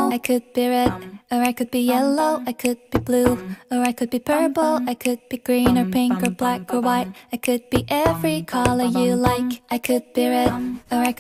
I could be red, or I could be yellow, I could be blue, or I could be purple, I could be green or pink or black or white. I could be every color you like. I could be red, or I